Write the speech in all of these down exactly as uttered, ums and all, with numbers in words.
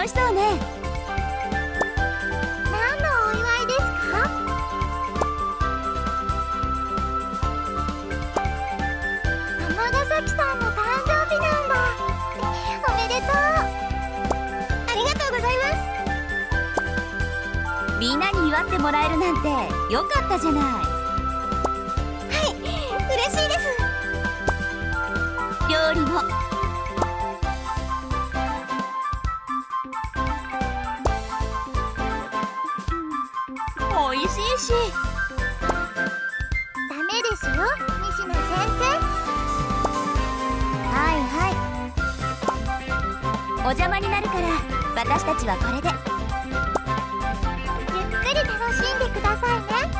楽しそうね。 何のお祝いですか？尼崎さんの誕生日なんだ。おめでとう。ありがとうございます。 みんなに祝ってもらえるなんてよかったじゃない。 はい、嬉しいです。 料理も美味しいし。 ダメですよ、西野先生。 はいはい、お邪魔になるから私たちはこれで。 ゆっくり楽しんでくださいね。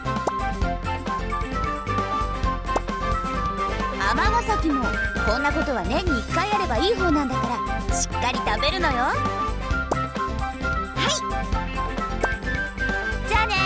尼崎もこんなことは年にいっかいやればいい方なんだからしっかり食べるのよ。はいじゃあね。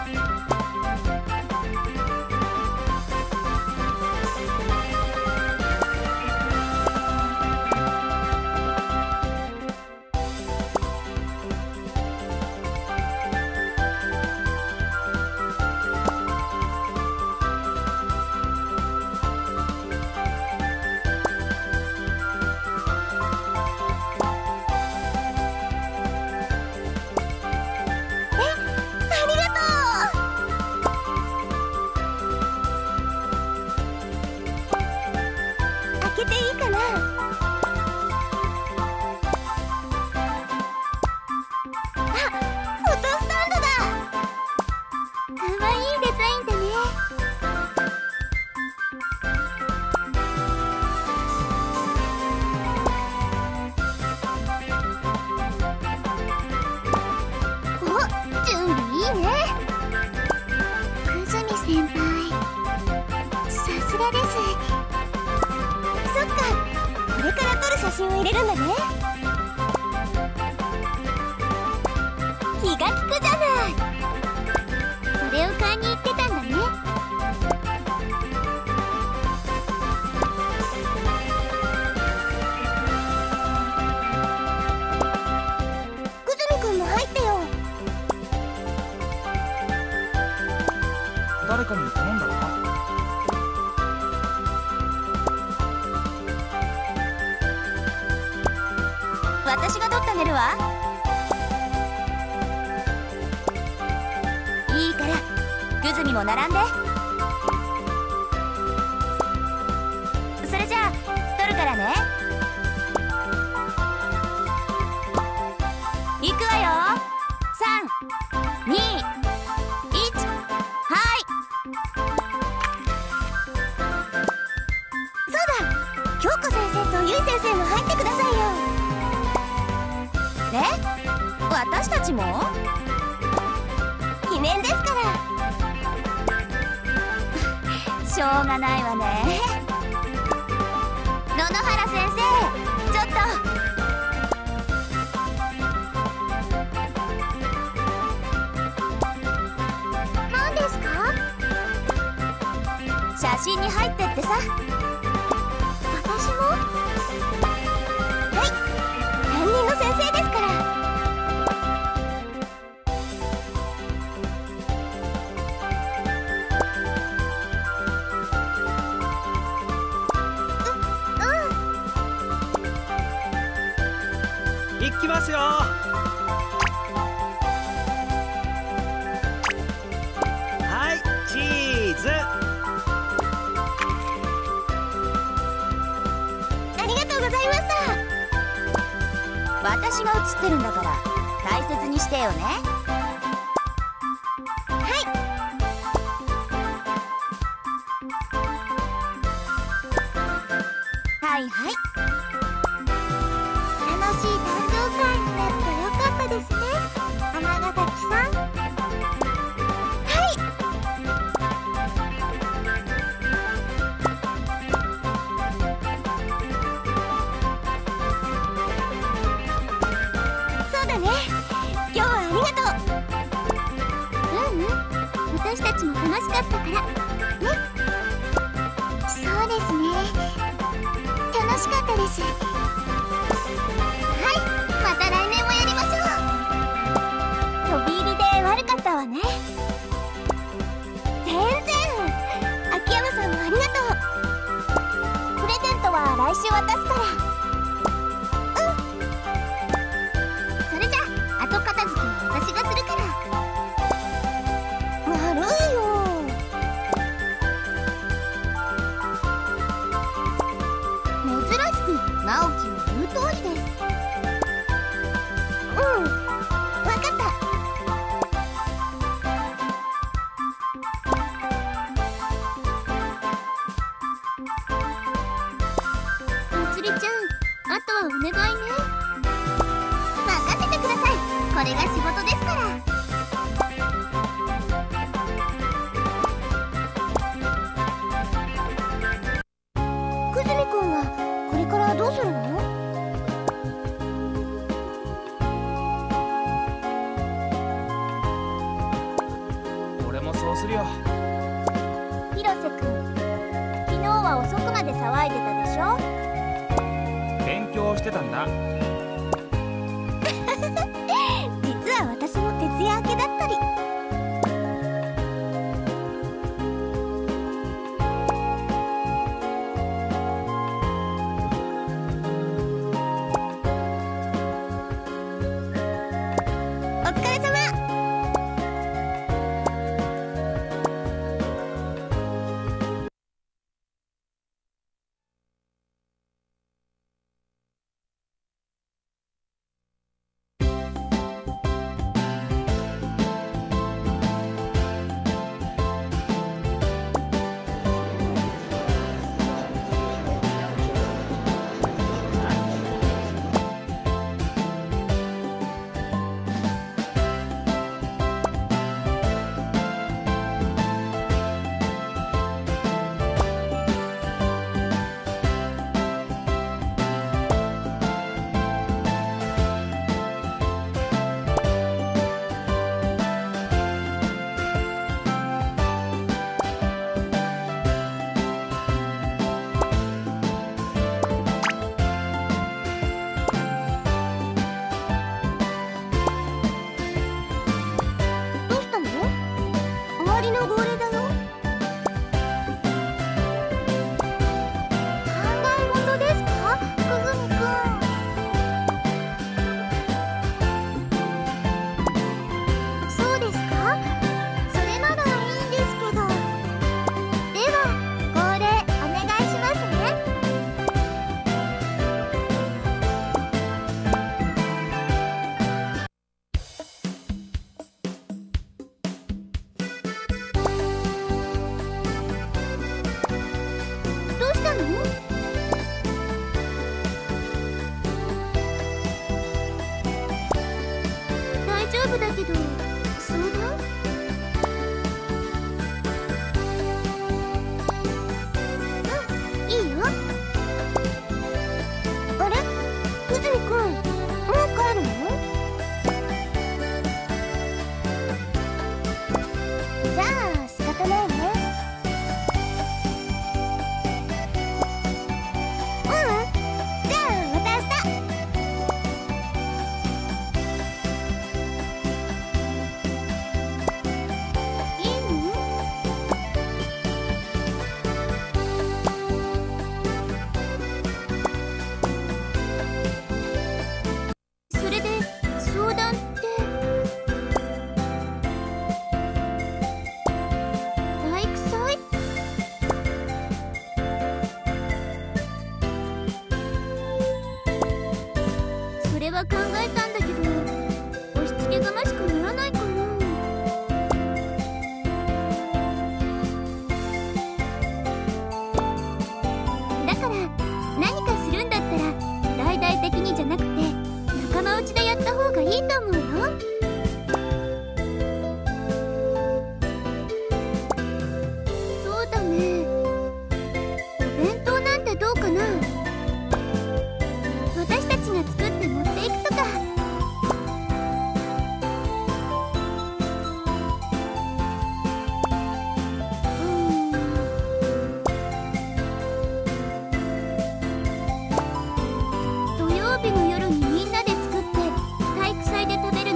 開けていいかな？あ、フォトスタンドだ。かわいいデザインだね。お、準備いいね。久住先輩、さすがです。そっか、これから撮る写真を入れるんだね。気が利くじゃない。それを買いに行ってたんだね。久住君も入ってよ。 誰かに頼んだの？ 私が取ってあげるわ。いいから久住も並んで。それじゃあ取るからね。いくわよ。さんにいち、はい。 そうだ、京子先生とゆい先生も入ってくださいよ。 ね、私たちも記念ですから。 しょうがないわね。野々原先生、ちょっと。 何ですか？ 写真に入ってってさ。 私も？はい、担任の先生ですから。 行きますよ。はい、チーズ。 ありがとうございました。 私が写ってるんだから大切にしてよね。 はい。 はいはい。 楽しい誕生会になってよかったですね、尼崎さん。はい。そうだね、今日はありがとう。ううん、私たちも楽しかったからね。そうですね、楽しかったです。はい、また来年も来週渡すから。うん。それじゃあ後片付けは私がするから。悪いよ。珍しく直樹の言う通りです。うん、わかった。まつりちゃん、あとはお願いね。任せてください。これが仕事ですから。久住くんはこれからどうするの？ 俺もそうするよ。 広瀬くん、昨日は遅くまで騒いでたでしょ。 勉強してたんだ。 実は私も徹夜明けだったり。お疲れ様。だけど、相談？うん、いいよ。あれ？久住くん、もう帰るの？じゃあ仕方ないね。うん、じゃあまた明日。それは考えたんだけど、押し付けがましくならないかな。だから何かするんだったら大々的にじゃなくて仲間内でやった方がいいと思うよ。そうだね、お弁当なんてどうかな。私たちが作って持っていくとか。うーん、土曜日の夜にみんなで作って体育祭で食べる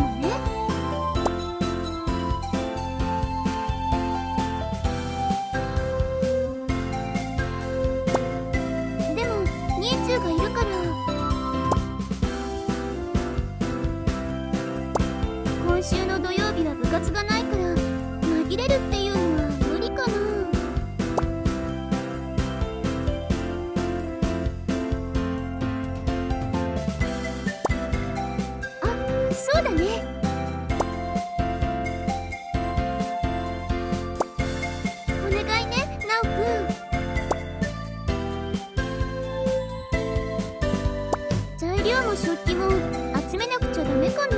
材料も食器も集めなくちゃダメかな。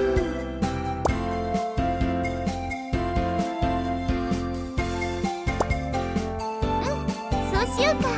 しようか。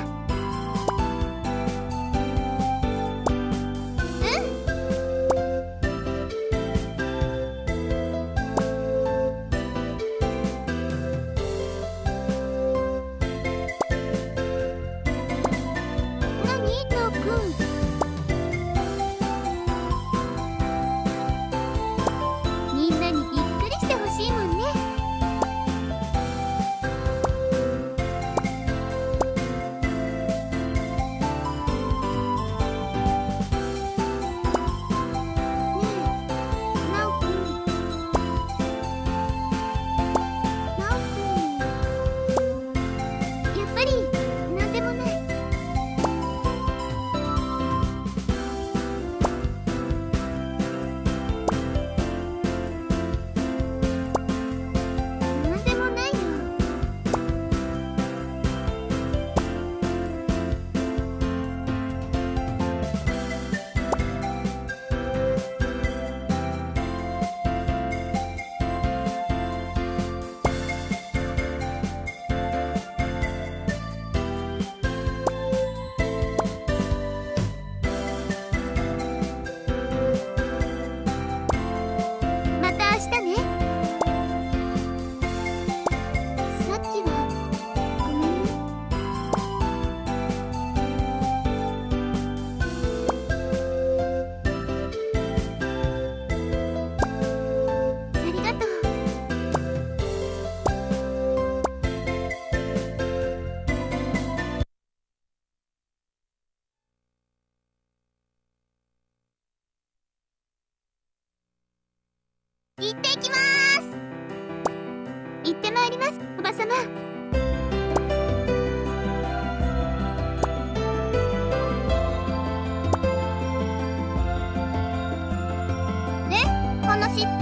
行ってきまーす。行ってまいります、おばさま。で、話って？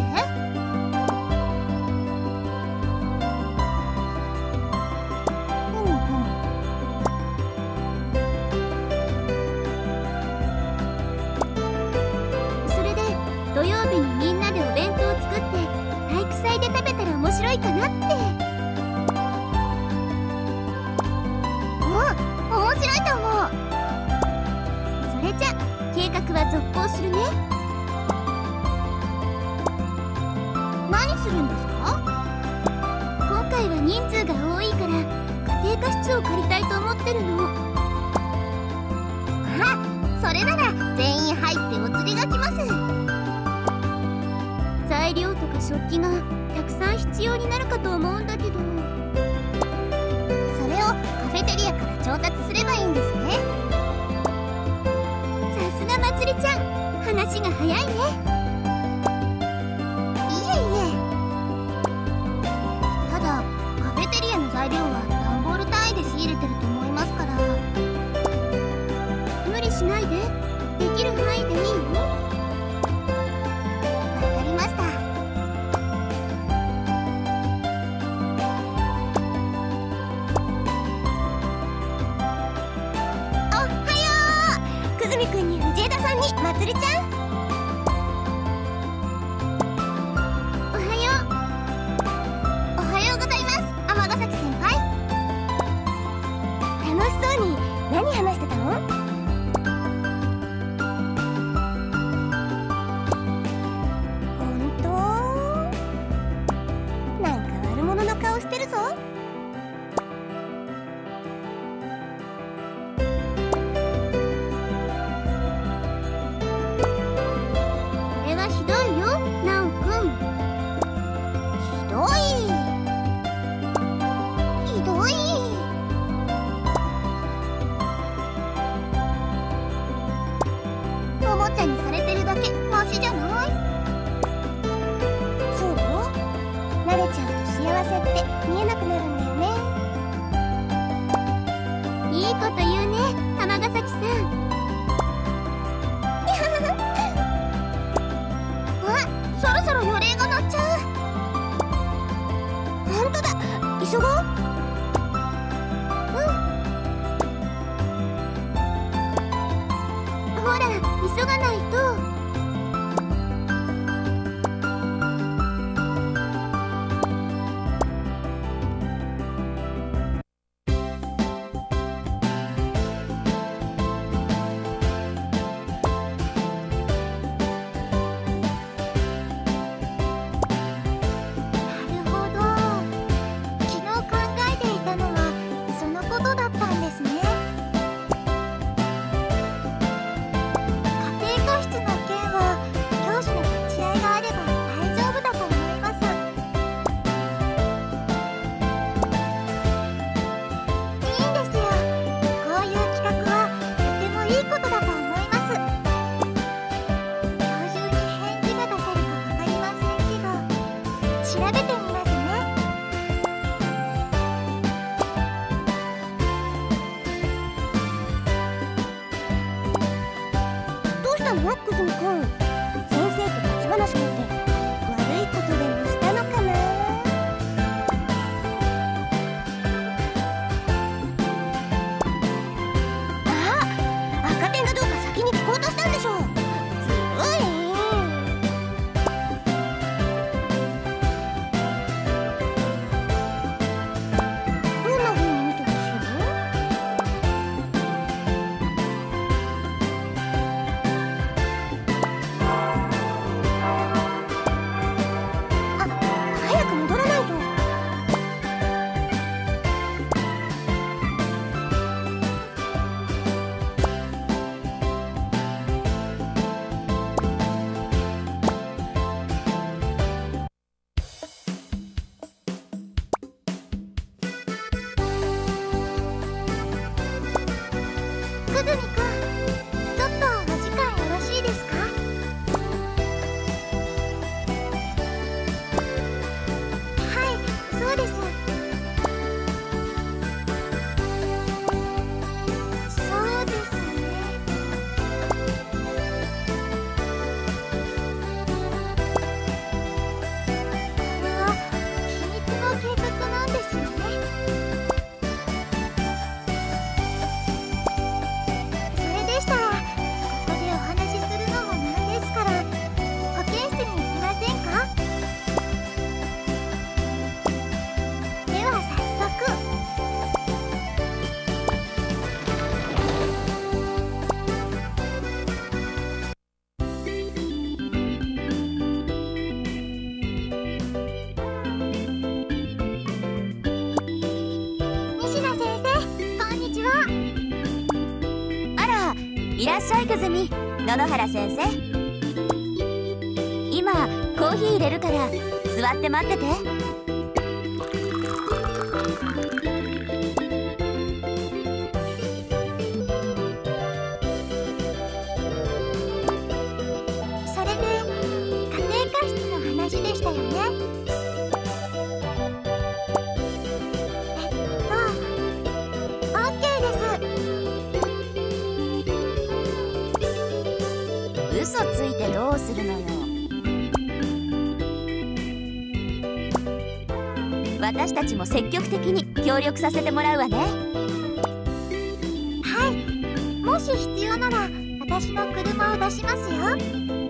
うんうん。それで土曜日にみんなでお弁当を作って体育祭で食べたら面白いかなって。うん、面白いと思う。それじゃ計画は続行するね。何するんですか？今回は人数が多いから家庭科室を借りたいと思ってるの。あ、それなら全員入ってお連れが来ます。材料とか食器がたくさん必要になるかと思うんだけど、それをカフェテリアから調達すればいいんですね。さすがまつりちゃん、話が早いね。いえいえ、ただカフェテリアの材料は段ボール単位で仕入れてると思いますから、無理しないで、できる範囲でいいよ。くんに藤枝さんにまつりちゃん、おはよう。おはようございます、尼崎先輩。楽しそうに何話してたの？ほんと？なんか悪者の顔してるぞ。おもちゃにされてるだけマシじゃない？そう？慣れちゃうと幸せって見えなくなるんだよね。いいこと言うね、尼崎さん。あ、そろそろ予鈴が鳴っちゃう。ほんとだ、急ごう。ほら、急急がないと。マックスン君、先生と立ち話なんて悪いことでもしたのかな。あ、赤点がどうか先に聞こうとしたんでしょう。ずるい。どんな風に見てほしいの？くずみくん、ちょっとお時間よろしいですか？はい、そうです。そうですね。これは秘密の計画なんですよね。でしたらここでお話しするのもなんですから、保健室に行きませんか？では早速。西名先生、こんにちは。 いらっしゃいくずみ、野々原先生。今コーヒー入れるから座って待ってて。 それで家庭科室の話でしたよね。えっと オーケー です。 嘘ついてどうするのよ。私たちも積極的に協力させてもらうわね。 はい、もし必要なら私の車を出しますよ。